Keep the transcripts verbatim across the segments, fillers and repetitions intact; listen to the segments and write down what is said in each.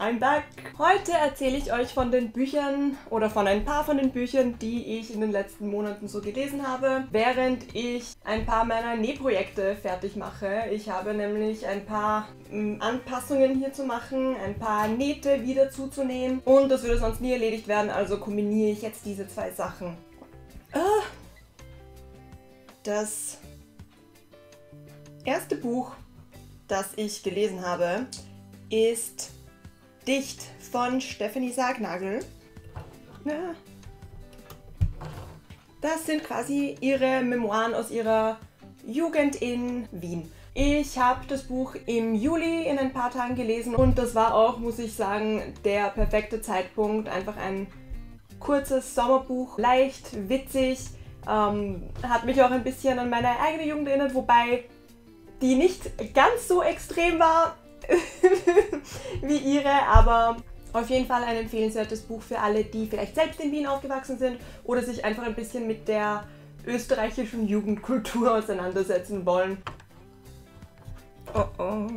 I'm back! Heute erzähle ich euch von den Büchern oder von ein paar von den Büchern, die ich in den letzten Monaten so gelesen habe, während ich ein paar meiner Nähprojekte fertig mache. Ich habe nämlich ein paar m, Anpassungen hier zu machen, ein paar Nähte wieder zuzunähen und das würde sonst nie erledigt werden, also kombiniere ich jetzt diese zwei Sachen. Ah, das erste Buch, das ich gelesen habe, ist Dicht von Stefanie Sargnagel. Ja. Das sind quasi ihre Memoiren aus ihrer Jugend in Wien. Ich habe das Buch im Juli in ein paar Tagen gelesen und das war auch, muss ich sagen, der perfekte Zeitpunkt. Einfach ein kurzes Sommerbuch, leicht, witzig, ähm, hat mich auch ein bisschen an meine eigene Jugend erinnert, wobei die nicht ganz so extrem war wie ihre, aber auf jeden Fall ein empfehlenswertes Buch für alle, die vielleicht selbst in Wien aufgewachsen sind oder sich einfach ein bisschen mit der österreichischen Jugendkultur auseinandersetzen wollen. Oh oh.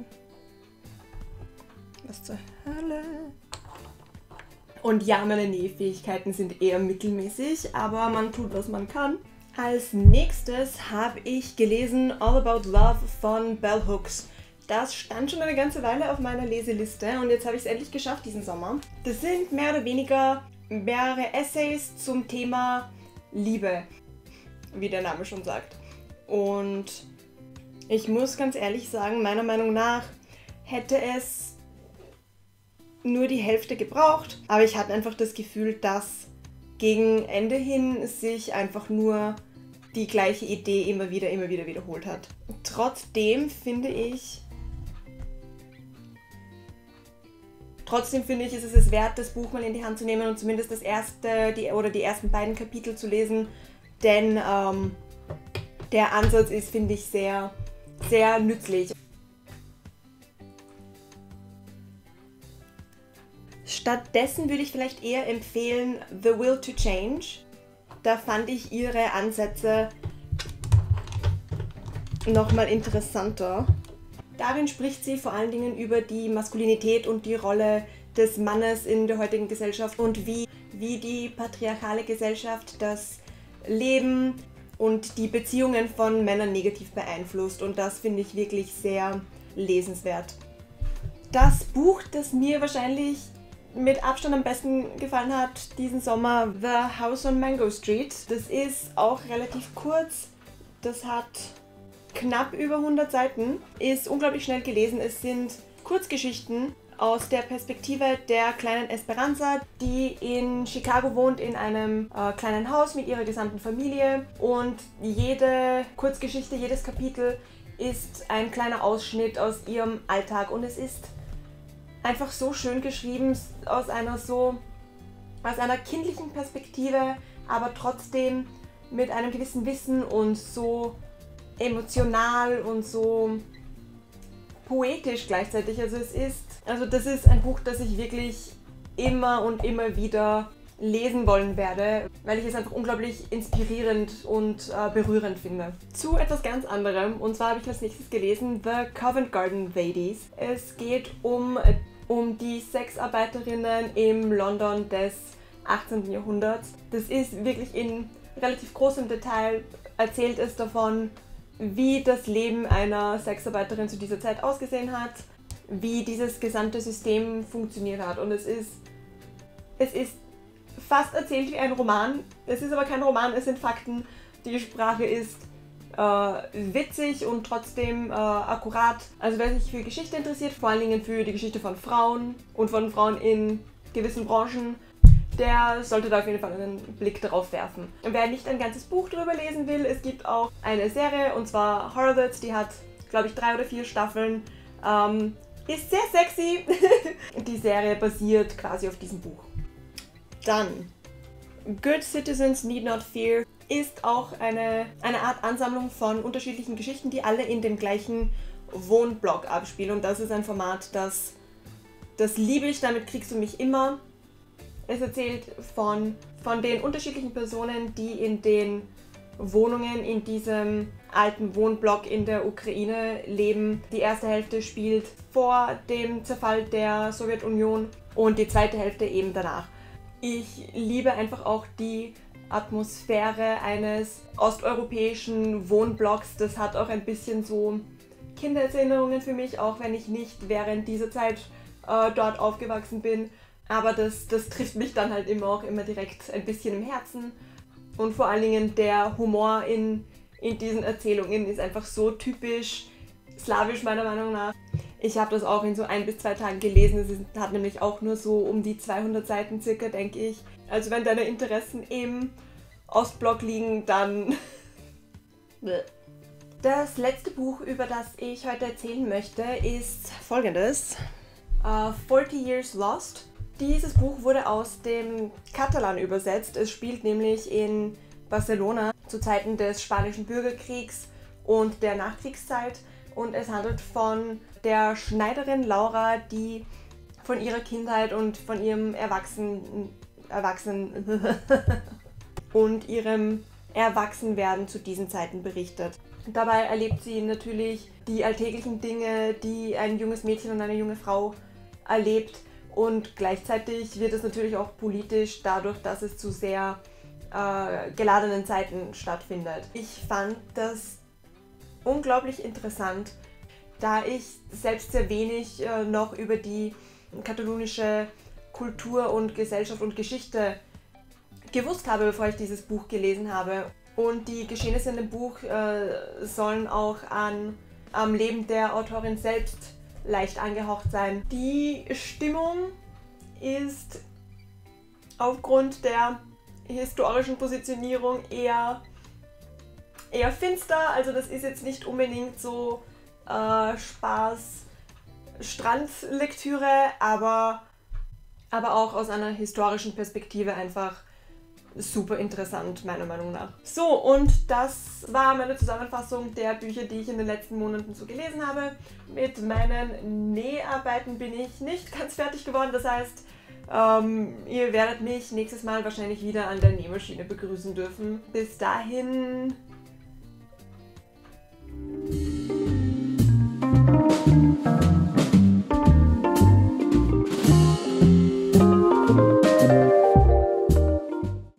Was zur Hölle? Und ja, meine Nähfähigkeiten sind eher mittelmäßig, aber man tut, was man kann. Als nächstes habe ich gelesen All About Love von Bell Hooks. Das stand schon eine ganze Weile auf meiner Leseliste und jetzt habe ich es endlich geschafft diesen Sommer. Das sind mehr oder weniger mehrere Essays zum Thema Liebe, wie der Name schon sagt. Und ich muss ganz ehrlich sagen, meiner Meinung nach hätte es nur die Hälfte gebraucht, aber ich hatte einfach das Gefühl, dass gegen Ende hin sich einfach nur die gleiche Idee immer wieder, immer wieder wiederholt hat. Trotzdem finde ich, trotzdem finde ich, ist es es wert, das Buch mal in die Hand zu nehmen und zumindest das erste die, oder die ersten beiden Kapitel zu lesen, denn ähm, der Ansatz ist, finde ich, sehr, sehr nützlich. Stattdessen würde ich vielleicht eher empfehlen The Will to Change. Da fand ich ihre Ansätze nochmal interessanter. Darin spricht sie vor allen Dingen über die Maskulinität und die Rolle des Mannes in der heutigen Gesellschaft und wie, wie die patriarchale Gesellschaft das Leben und die Beziehungen von Männern negativ beeinflusst. Und das finde ich wirklich sehr lesenswert. Das Buch, das mir wahrscheinlich mit Abstand am besten gefallen hat diesen Sommer, The House on Mango Street. Das ist auch relativ kurz. Das hat knapp über hundert Seiten, ist unglaublich schnell gelesen. Es sind Kurzgeschichten aus der Perspektive der kleinen Esperanza, die in Chicago wohnt, in einem äh, kleinen Haus mit ihrer gesamten Familie. Und jede Kurzgeschichte, jedes Kapitel ist ein kleiner Ausschnitt aus ihrem Alltag. Und es ist einfach so schön geschrieben, aus einer so, aus einer kindlichen Perspektive, aber trotzdem mit einem gewissen Wissen und so emotional und so poetisch gleichzeitig. Also es ist, also das ist ein Buch, das ich wirklich immer und immer wieder lesen wollen werde, weil ich es einfach unglaublich inspirierend und äh, berührend finde. Zu etwas ganz anderem, und zwar habe ich als nächstes gelesen The Covent Garden Ladies. Es geht um um die Sexarbeiterinnen im London des achtzehnten Jahrhunderts. Das ist wirklich in relativ großem Detail, erzählt es davon, wie das Leben einer Sexarbeiterin zu dieser Zeit ausgesehen hat, wie dieses gesamte System funktioniert hat. Und es ist, es ist fast erzählt wie ein Roman. Es ist aber kein Roman, es sind Fakten. Die Sprache ist Äh, witzig und trotzdem äh, akkurat. Also wer sich für Geschichte interessiert, vor allen Dingen für die Geschichte von Frauen und von Frauen in gewissen Branchen, der sollte da auf jeden Fall einen Blick darauf werfen. Und wer nicht ein ganzes Buch drüber lesen will, es gibt auch eine Serie, und zwar Harlots, die hat, glaube ich, drei oder vier Staffeln. Ähm, ist sehr sexy. Die Serie basiert quasi auf diesem Buch. Dann Good Citizens Need Not Fear ist auch eine, eine Art Ansammlung von unterschiedlichen Geschichten, die alle in dem gleichen Wohnblock abspielen. Und das ist ein Format, das, das liebe ich, damit kriegst du mich immer. Es erzählt von, von den unterschiedlichen Personen, die in den Wohnungen in diesem alten Wohnblock in der Ukraine leben. Die erste Hälfte spielt vor dem Zerfall der Sowjetunion und die zweite Hälfte eben danach. Ich liebe einfach auch die Atmosphäre eines osteuropäischen Wohnblocks. Das hat auch ein bisschen so Kindheitserinnerungen für mich, auch wenn ich nicht während dieser Zeit äh, dort aufgewachsen bin. Aber das, das trifft mich dann halt immer auch immer direkt ein bisschen im Herzen. Und vor allen Dingen der Humor in, in diesen Erzählungen ist einfach so typisch slawisch meiner Meinung nach. Ich habe das auch in so ein bis zwei Tagen gelesen. Es ist, hat nämlich auch nur so um die zweihundert Seiten circa, denke ich. Also wenn deine Interessen im Ostblock liegen, dann... Das letzte Buch, über das ich heute erzählen möchte, ist folgendes. Uh, forty Years Lost. Dieses Buch wurde aus dem Katalan übersetzt. Es spielt nämlich in Barcelona zu Zeiten des Spanischen Bürgerkriegs und der Nachkriegszeit. Und es handelt von der Schneiderin Laura, die von ihrer Kindheit und von ihrem Erwachsenen, Erwachsenen und ihrem Erwachsenwerden zu diesen Zeiten berichtet. Dabei erlebt sie natürlich die alltäglichen Dinge, die ein junges Mädchen und eine junge Frau erlebt. Und gleichzeitig wird es natürlich auch politisch, dadurch, dass es zu sehr äh, geladenen Zeiten stattfindet. Ich fand das unglaublich interessant, da ich selbst sehr wenig äh, noch über die katalonische Kultur und Gesellschaft und Geschichte gewusst habe, bevor ich dieses Buch gelesen habe. Und die Geschehnisse in dem Buch äh, sollen auch an, am Leben der Autorin selbst leicht angehaucht sein. Die Stimmung ist aufgrund der historischen Positionierung eher, eher finster. Also das ist jetzt nicht unbedingt so äh, Spaß-Strandlektüre, aber, aber auch aus einer historischen Perspektive einfach super interessant, meiner Meinung nach. So, und das war meine Zusammenfassung der Bücher, die ich in den letzten Monaten so gelesen habe. Mit meinen Näharbeiten bin ich nicht ganz fertig geworden, das heißt, ähm, ihr werdet mich nächstes Mal wahrscheinlich wieder an der Nähmaschine begrüßen dürfen. Bis dahin